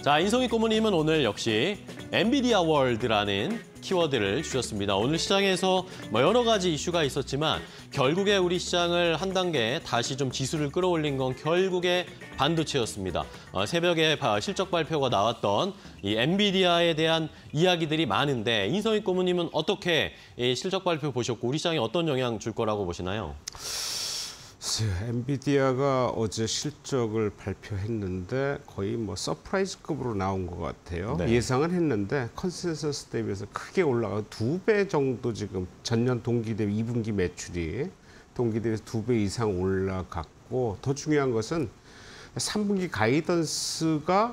자, 인성희 고모님은 오늘 역시 엔비디아 월드라는 키워드를 주셨습니다. 오늘 시장에서 여러 가지 이슈가 있었지만 결국에 우리 시장을 한 단계 다시 좀 지수를 끌어올린 건 결국에 반도체였습니다. 새벽에 실적 발표가 나왔던 이 엔비디아에 대한 이야기들이 많은데 인성희 고모님은 어떻게 이 실적 발표 보셨고 우리 시장에 어떤 영향 줄 거라고 보시나요? 엔비디아가 어제 실적을 발표했는데 거의 서프라이즈급으로 나온 것 같아요. 네. 예상은 했는데 컨센서스 대비해서 크게 올라가 2배 정도 지금 전년 동기 대비 2분기 매출이 동기 대비해서 2배 이상 올라갔고 더 중요한 것은 3분기 가이던스가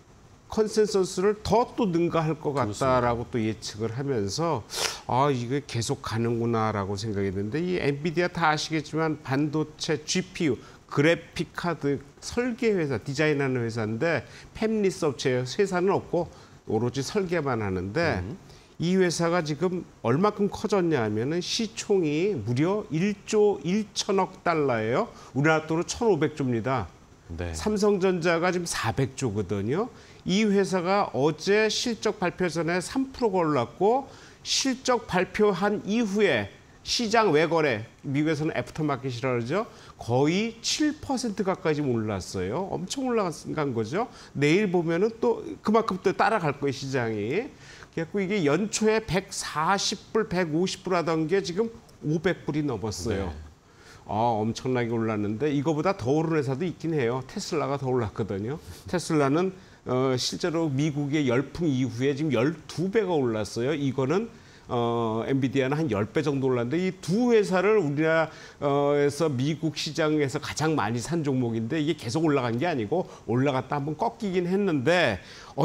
컨센서스를 더 또 능가할 것 같다라고 또 예측을 하면서 이게 계속 가는구나라고 생각했는데 이 엔비디아 다 아시겠지만 반도체 GPU 그래픽 카드 설계 회사 디자인하는 회사인데 팹리스 업체 회사는 없고 오로지 설계만 하는데 이 회사가 지금 얼마큼 커졌냐 하면은 시총이 무려 1조 1천억 달러예요. 우리나라 돈으로 1,500조입니다. 네. 삼성전자가 지금 400조거든요. 이 회사가 어제 실적 발표 전에 3%가 올랐고 실적 발표한 이후에 시장 외거래, 미국에서는 애프터마켓이라고 그러죠. 거의 7% 가까이 지금 올랐어요. 엄청 올라간 거죠. 내일 보면은 또 그만큼 또 따라갈 거예요, 시장이. 그래서 이게 연초에 140불, 150불 하던 게 지금 500불이 넘었어요. 네. 엄청나게 올랐는데 이거보다 더 오른 회사도 있긴 해요. 테슬라가 더 올랐거든요. 테슬라는 실제로 미국의 열풍 이후에 지금 12배가 올랐어요. 이거는 엔비디아는 한 10배 정도 올랐는데 이 두 회사를 우리나라에서 미국 시장에서 가장 많이 산 종목인데 이게 계속 올라간 게 아니고 올라갔다 한번 꺾이긴 했는데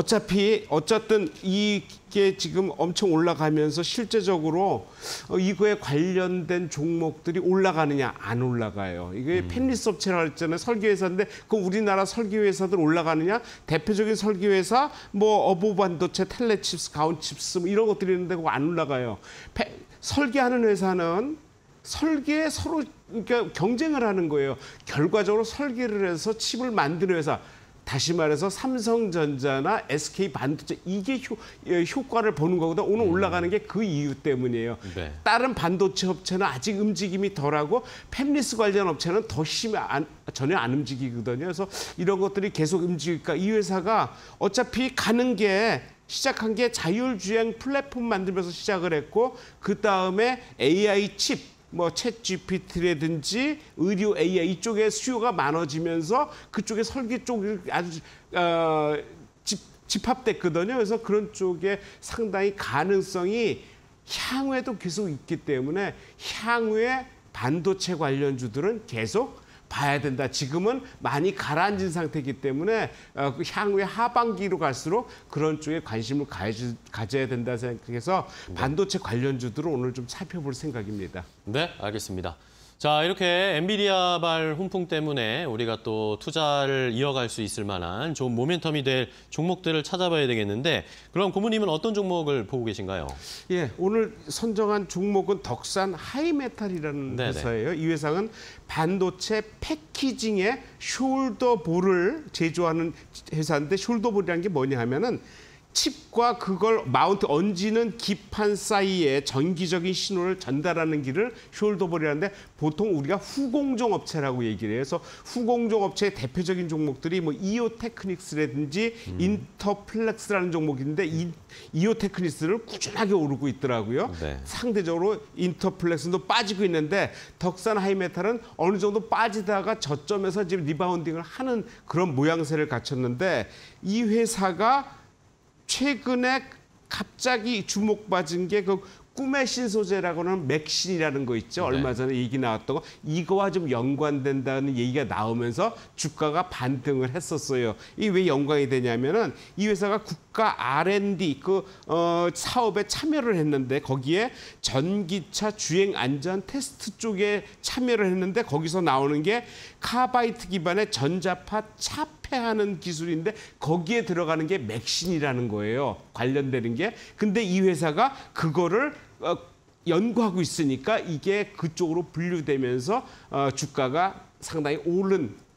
어쨌든 이게 지금 엄청 올라가면서 실제적으로 이거에 관련된 종목들이 올라가느냐 안 올라가요. 이게 팹리스 업체라고 했잖아요. 설계회사인데 그 우리나라 설계회사들 올라가느냐 대표적인 설계회사 어보 반도체, 텔레칩스, 가온칩스 이런 것들이 있는데 그거 안 올라가요. 설계하는 회사는 설계에 서로 그러니까 경쟁을 하는 거예요. 결과적으로 설계를 해서 칩을 만드는 회사. 다시 말해서 삼성전자나 SK 반도체 이게 효과를 보는 거거든. 오늘 올라가는 게 그 이유 때문이에요. 네. 다른 반도체 업체는 아직 움직임이 덜하고 팹리스 관련 업체는 더 전혀 안 움직이거든요. 그래서 이런 것들이 계속 움직일까. 이 회사가 어차피 시작한 게 자율주행 플랫폼 만들면서 시작을 했고 그다음에 AI 칩 챗 GPT라든지 의료 AI 이쪽에 수요가 많아지면서 그쪽에 설계 쪽이 아주 집합됐거든요. 그래서 그런 쪽에 상당히 가능성이 향후에도 계속 있기 때문에 향후에 반도체 관련주들은 계속 봐야 된다. 지금은 많이 가라앉은 상태이기 때문에 향후에 하반기로 갈수록 그런 쪽에 관심을 가져야 된다 생각해서 반도체 관련주들을 오늘 좀 살펴볼 생각입니다. 네, 알겠습니다. 자, 이렇게 엔비디아발 훈풍 때문에 우리가 또 투자를 이어갈 수 있을 만한 좋은 모멘텀이 될 종목들을 찾아봐야 되겠는데 그럼 고모님은 어떤 종목을 보고 계신가요? 예, 오늘 선정한 종목은 덕산 하이메탈이라는 네네. 회사예요. 이 회사는 반도체 패키징에 숄더볼을 제조하는 회사인데 숄더볼이라는 게 뭐냐 하면은 칩과 그걸 마운트 얹는 기판 사이에 전기적인 신호를 전달하는 길을 숄더볼이라는데 보통 우리가 후공정 업체라고 얘기를 해요. 그래서 후공정 업체의 대표적인 종목들이 이오테크닉스라든지 인터플렉스라는 종목인데 이오테크닉스를 꾸준하게 오르고 있더라고요. 네. 상대적으로 인터플렉스도 빠지고 있는데 덕산 하이메탈은 어느 정도 빠지다가 저점에서 지금 리바운딩을 하는 그런 모양새를 갖췄는데 이 회사가 최근에 갑자기 주목받은 게 그 꿈의 신소재라고 하는 맥신이라는 거 있죠. 네. 얼마 전에 얘기 나왔던 거. 이거와 좀 연관된다는 얘기가 나오면서 주가가 반등을 했었어요. 이게 왜 연관이 되냐면은 이 회사가 국가 R&D 사업에 참여를 했는데 거기에 전기차 주행 안전 테스트 쪽에 참여를 했는데 거기서 나오는 게 카바이트 기반의 전자파 차폐하는 기술인데 거기에 들어가는 게 맥신이라는 거예요. 관련되는 게. 근데 이 회사가 그거를 연구하고 있으니까 이게 그쪽으로 분류되면서 주가가 상당히 오른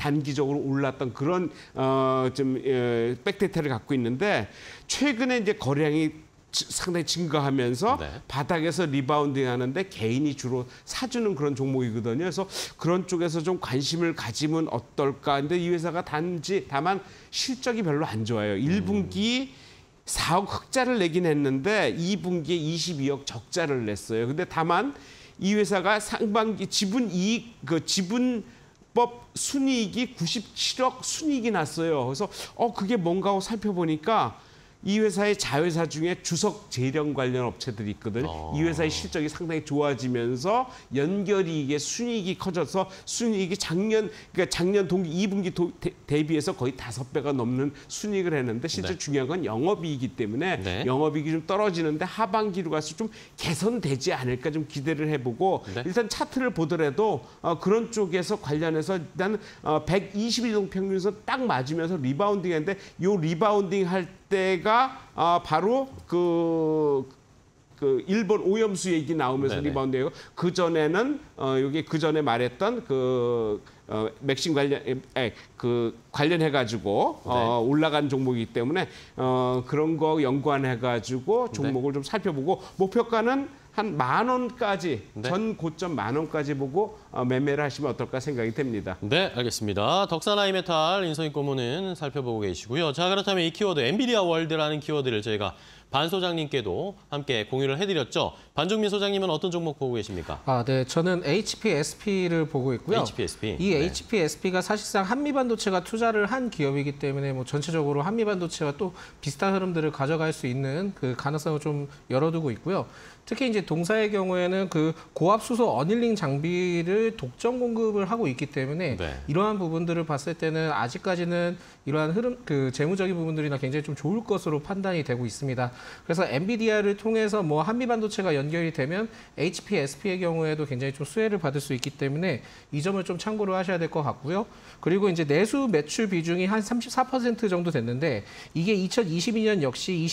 단기적으로 올랐던 그런 좀 백데이터를 갖고 있는데 최근에 이제 거래량이 상당히 증가하면서 네. 바닥에서 리바운딩 하는데 개인이 주로 사주는 그런 종목이거든요. 그래서 그런 쪽에서 좀 관심을 가지면 어떨까. 근데 이 회사가 다만 실적이 별로 안 좋아요. 1분기 4억 흑자를 내긴 했는데 2분기에 22억 적자를 냈어요. 근데 다만 이 회사가 상반기 지분법 순이익이 97억 순이익이 났어요. 그래서 그게 뭔가 하고 살펴보니까 이 회사의 자회사 중에 주석 재련 관련 업체들이 있거든요. 이 회사의 실적이 상당히 좋아지면서 연결이익의 순이익이 커져서 순이익이 작년 동기 2분기 대비해서 거의 5배가 넘는 순이익을 했는데 실제 네. 중요한 건 영업이익이기 때문에 네. 영업이익이 좀 떨어지는데 하반기로 가서 좀 개선되지 않을까 좀 기대를 해보고 네. 일단 차트를 보더라도 그런 쪽에서 관련해서 일단 120일 평균선 딱 맞으면서 리바운딩했는데 이 리바운딩 할 때가 바로 그 일본 오염수 얘기 나오면서 네네. 리바운드예요. 그 전에는 여기 그 전에 말했던 맥심 관련해 가지고 네. 올라간 종목이기 때문에 그런 거 연관해 가지고 종목을 좀 살펴보고 목표가는 한 10,000원까지 네. 전 고점 10,000원까지 보고 매매를 하시면 어떨까 생각이 됩니다. 네, 알겠습니다. 덕산하이메탈 인서인 고문은 살펴보고 계시고요. 자, 그렇다면 이 키워드 엔비디아 월드라는 키워드를 저희가 반 소장님께도 함께 공유를 해드렸죠. 반종민 소장님은 어떤 종목 보고 계십니까? 네. 저는 HPSP를 보고 있고요. HPSP. 이 네. HPSP가 사실상 한미반도체가 투자를 한 기업이기 때문에 뭐 전체적으로 한미반도체와 또 비슷한 흐름들을 가져갈 수 있는 그 가능성을 좀 열어두고 있고요. 특히 이제 동사의 경우에는 그 고압 수소 어닐링 장비를 독점 공급을 하고 있기 때문에 네. 이러한 부분들을 봤을 때는 아직까지는 이러한 흐름, 그 재무적인 부분들이나 굉장히 좀 좋을 것으로 판단이 되고 있습니다. 그래서 엔비디아를 통해서 뭐 한미 반도체가 연결이 되면 HPSP의 경우에도 굉장히 좀 수혜를 받을 수 있기 때문에 이 점을 좀 참고를 하셔야 될 것 같고요. 그리고 이제 내수 매출 비중이 한 34% 정도 됐는데 이게 2022년 역시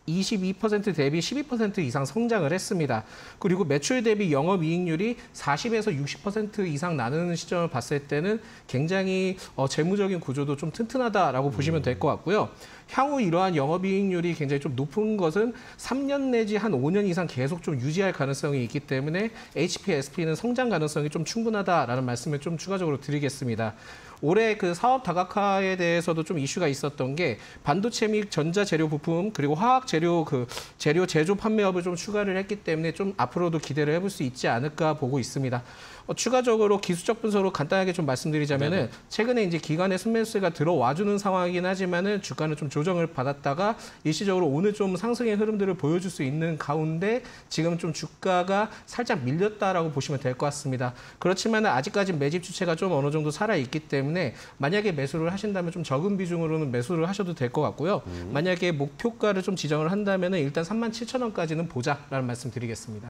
22% 대비 12% 이상 성장을 했습니다. 그리고 매출 대비 영업이익률이 40에서 60% 이상 나누는 시점을 봤을 때는 굉장히 재무적인 구조도 좀 튼튼하다라고 보시면 될 것 같고요. 향후 이러한 영업이익률이 굉장히 좀 높은 것은 3년 내지 한 5년 이상 계속 좀 유지할 가능성이 있기 때문에 HPSP는 성장 가능성이 좀 충분하다라는 말씀을 좀 추가적으로 드리겠습니다. 올해 그 사업 다각화에 대해서도 좀 이슈가 있었던 게 반도체 및 전자 재료 부품 그리고 화학 재료 재료 제조 판매업을 좀 추가를 했기 때문에 좀 앞으로도 기대를 해볼 수 있지 않을까 보고 있습니다. 추가적으로 기술적 분석으로 간단하게 좀 말씀드리자면은 네네. 최근에 이제 기관의 순매수가 들어와주는 상황이긴 하지만은 주가는 좀 조정을 받았다가 일시적으로 오늘 좀 상승의 흐름들을 보여줄 수 있는 가운데 지금 좀 주가가 살짝 밀렸다라고 보시면 될 것 같습니다. 그렇지만 아직까지 매집 주체가 좀 어느 정도 살아 있기 때문에 만약에 매수를 하신다면 좀 적은 비중으로는 매수를 하셔도 될 것 같고요. 만약에 목표가를 좀 지정을 한다면은 일단 37,000원까지는 보자라는 말씀 드리겠습니다.